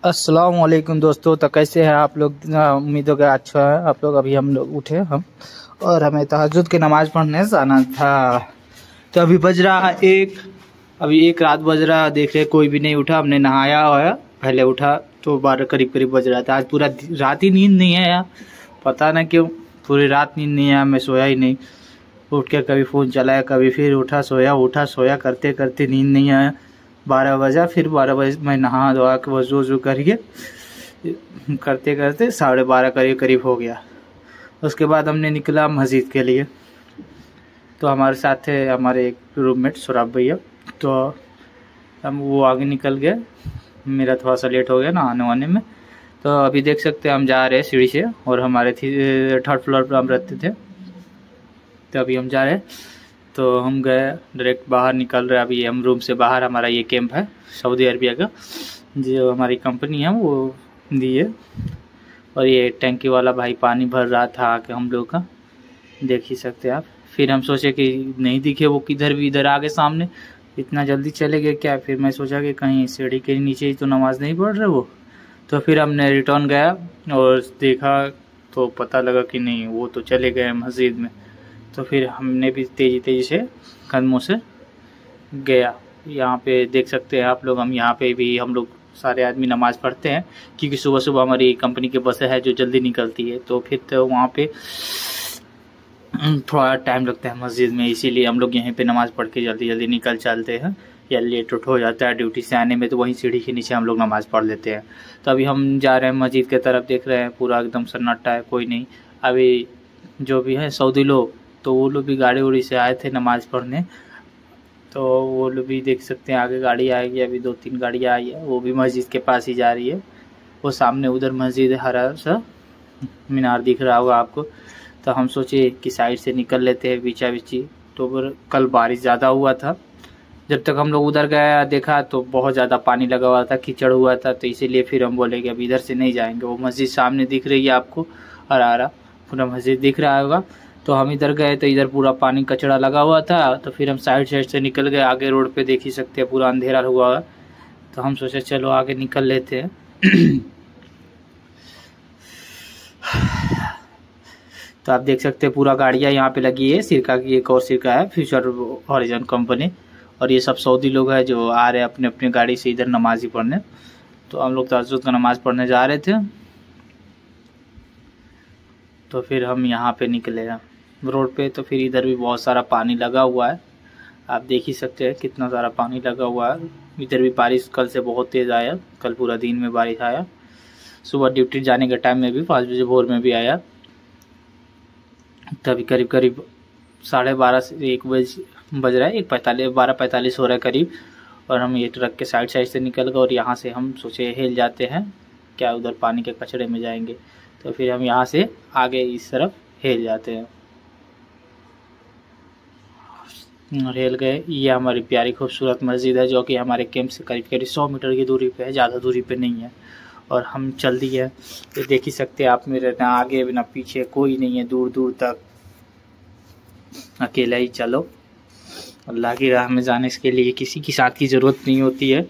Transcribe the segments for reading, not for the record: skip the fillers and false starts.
अस्सलाम वालेकुम दोस्तों। तो कैसे हैं आप लोग? उम्मीद हो गया अच्छा है आप लोग। अभी हम लोग उठे और हमें तहज्जुद की नमाज पढ़ने जाना था। तो अभी बज रहा है अभी एक रात बज रहा, देख रहे कोई भी नहीं उठा। हमने नहाया होया, पहले उठा तो 12 करीब करीब बज रहा था। आज पूरा रात ही नींद नहीं है यार, पता ना क्यों पूरी रात नींद नहीं है। मैं सोया ही नहीं, उठ के कभी फ़ोन चलाया, कभी फिर उठा सोया करते करते नींद नहीं आया। 12 बजा, फिर 12 बजे मैं नहा धोआ के वज़ू करके करते करते 12:30 करीब करीब हो गया। उसके बाद हमने निकला मस्जिद के लिए। तो हमारे साथ थे हमारे एक रूममेट सुराब भैया, तो हम वो आगे निकल गए। मेरा थोड़ा सा लेट हो गया नहाने वाने में। तो अभी देख सकते हैं हम जा रहे हैं सीढ़ी से, और हमारे थर्ड फ्लोर पर हम रहते थे। तो अभी हम जा रहे हैं, तो हम गए डायरेक्ट बाहर निकल रहे। अभी हम रूम से बाहर, हमारा ये कैंप है सऊदी अरबिया का, जो हमारी कंपनी है वो दी है। और ये टैंकी वाला भाई पानी भर रहा था आके हम लोग का, देख ही सकते हैं आप। फिर हम सोचे कि नहीं दिखे वो किधर भी, इधर आगे सामने, इतना जल्दी चले गए क्या। फिर मैं सोचा कि कहीं सीढ़ी के नीचे ही तो नमाज़ नहीं पढ़ रहे वो। तो फिर हमने रिटर्न गया और देखा तो पता लगा कि नहीं, वो तो चले गए मस्जिद में। तो फिर हमने भी तेज़ी तेज़ी से कदमों से गया। यहाँ पे देख सकते हैं आप लोग, हम यहाँ पे भी हम लोग सारे आदमी नमाज़ पढ़ते हैं, क्योंकि सुबह सुबह हमारी कंपनी की बसें है जो जल्दी निकलती है। तो फिर तो वहाँ पे थोड़ा टाइम लगता है मस्जिद में, इसीलिए हम लोग यहीं पे नमाज़ पढ़ के जल्दी जल्दी निकल चलते हैं, या लेट उठ हो जाता है ड्यूटी से आने में, तो वहीं सीढ़ी के नीचे हम लोग नमाज़ पढ़ लेते हैं। तो अभी हम जा रहे हैं मस्जिद की तरफ, देख रहे हैं पूरा एकदम सन्नाटा है, कोई नहीं। अभी जो भी है सऊदी लोग, तो वो लोग भी गाड़ी उड़ी से आए थे नमाज़ पढ़ने। तो वो लोग भी देख सकते हैं, आगे गाड़ी आएगी, अभी 2-3 गाड़ियाँ आई है, वो भी मस्जिद के पास ही जा रही है। वो सामने उधर मस्जिद है, हरा सा मीनार दिख रहा होगा आपको। तो हम सोचे कि साइड से निकल लेते हैं बीचा बीची। तो फिर कल बारिश ज़्यादा हुआ था, जब तक हम लोग उधर गया देखा तो बहुत ज़्यादा पानी लगा हुआ था, कीचड़ हुआ था। तो इसीलिए फिर हम बोले कि अब इधर से नहीं जाएंगे। वो मस्जिद सामने दिख रही है आपको, हरा पूरा मस्जिद दिख रहा होगा। तो हम इधर गए तो इधर पूरा पानी कचड़ा लगा हुआ था। तो फिर हम साइड से निकल गए। आगे रोड पे देख ही सकते हैं पूरा अंधेरा हुआ है। तो हम सोचे चलो आगे निकल लेते हैं। तो आप देख सकते हैं पूरा गाड़ियाँ यहाँ पे लगी है। सिरका की एक और सिरका है, फ्यूचर हॉरिजन कंपनी। और ये सब सऊदी लोग हैं जो आ रहे हैं अपने अपने गाड़ी से इधर नमाज़ी पढ़ने। तो हम लोग तहज्जुद का नमाज़ पढ़ने जा रहे थे। तो फिर हम यहाँ पे निकले रोड पे। तो फिर इधर भी बहुत सारा पानी लगा हुआ है, आप देख ही सकते हैं कितना सारा पानी लगा हुआ है। इधर भी बारिश कल से बहुत तेज़ आया, कल पूरा दिन में बारिश आया। सुबह ड्यूटी जाने के टाइम में भी 5 बजे भोर में भी आया। तभी करीब करीब 12:30 से 1 बज रहा है, 12:45 हो रहा है करीब। और हम ये ट्रक के साइड से निकल गए, और यहाँ से हम सोचे हिल जाते हैं क्या, उधर पानी के कचड़े में जाएंगे। तो फिर हम यहाँ से आगे इस तरफ हिल जाते हैं और हिल गए। ये हमारी प्यारी खूबसूरत मस्जिद है, जो कि हमारे कैंप से करीब करीब 100 मीटर की दूरी पे है, ज़्यादा दूरी पे नहीं है। और हम चल दिए, ये देख ही सकते हैं आप, मेरे ना आगे ना पीछे कोई नहीं है, दूर दूर तक अकेला ही चलो। अल्लाह की राह में जाने के लिए किसी की साथ की ज़रूरत नहीं होती है।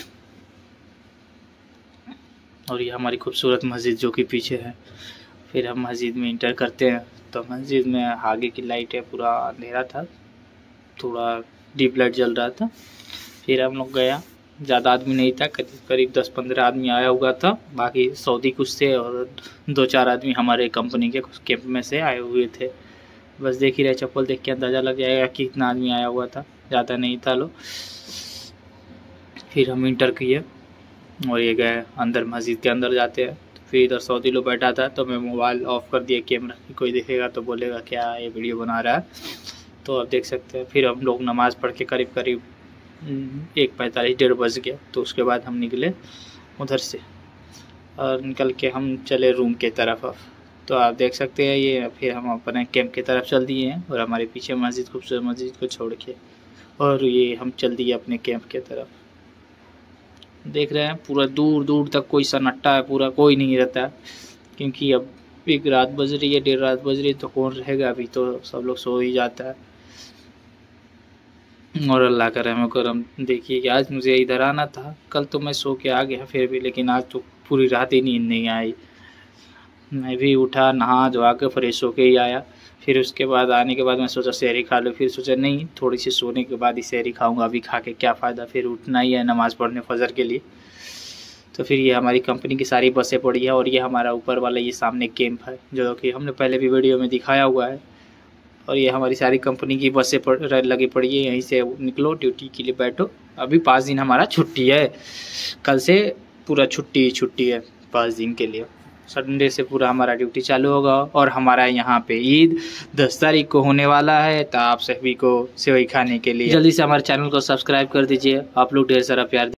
और ये हमारी खूबसूरत मस्जिद जो कि पीछे है। फिर हम मस्जिद में इंटर करते हैं। तो मस्जिद में आगे की लाइट है, पूरा अंधेरा था, थोड़ा डीप लाइट जल रहा था। फिर हम लोग गया, ज़्यादा आदमी नहीं था, करीब 10-15 आदमी आया हुआ था। बाकी सऊदी कुछ थे और 2-4 आदमी हमारे कंपनी के कैंप में से आए हुए थे। बस देख ही रहे, चप्पल देख के अंदाज़ा लग जाएगा कि कितना आदमी आया हुआ था, ज़्यादा नहीं था लोग। फिर हम इंटर किए और ये गए अंदर, मस्जिद के अंदर जाते हैं। तो फिर इधर सऊदी लोग बैठा था, तो मैं मोबाइल ऑफ़ कर दिया कैमरा, कोई देखेगा तो बोलेगा क्या ये वीडियो बना रहा है। तो आप देख सकते हैं फिर हम लोग नमाज़ पढ़ के करीब करीब 1:45 1:30 बज गया। तो उसके बाद हम निकले उधर से, और निकल के हम चले रूम के तरफ। अब तो आप देख सकते हैं ये, फिर हम अपने कैंप की तरफ चल दिए हैं, और हमारे पीछे मस्जिद, खूबसूरत मस्जिद को छोड़ के, और ये हम चल दिए अपने कैंप के तरफ। देख रहे हैं पूरा दूर दूर तक कोई सन्नाटा है, पूरा कोई नहीं रहता है, क्योंकि अब 1 रात बज रही है, 1:30 रात बज रही है, तो कौन रहेगा, अभी तो सब लोग सो ही जाता है। और अल्लाह का रहम करम। देखिए कि आज मुझे इधर आना था, कल तो मैं सो के आ गया फिर भी, लेकिन आज तो पूरी रात ही नींद नहीं आई। मैं भी उठा, नहा धोआ के फ्रेश होके ही आया। फिर उसके बाद आने के बाद मैं सोचा सहरी खा लूँ, फिर सोचा नहीं थोड़ी सी सोने के बाद ही सहरी खाऊंगा, अभी खा के क्या फ़ायदा, फिर उठना ही है नमाज़ पढ़ने फजर के लिए। तो फिर ये हमारी कंपनी की सारी बसें पड़ी है और ये हमारा ऊपर वाला ये सामने कैंप है जो कि हमने पहले भी वीडियो में दिखाया हुआ है। और ये हमारी सारी कंपनी की बसें लगी पड़ी है, यहीं से निकलो ड्यूटी के लिए बैठो। अभी 5 दिन हमारा छुट्टी है, कल से पूरा छुट्टी है 5 दिन के लिए। संडे से पूरा हमारा ड्यूटी चालू होगा और हमारा यहाँ पे ईद 10 तारीख को होने वाला है। तो आप सभी को सेवई खाने के लिए जल्दी से हमारे चैनल को सब्सक्राइब कर दीजिए। आप लोग ढेर सारा प्यार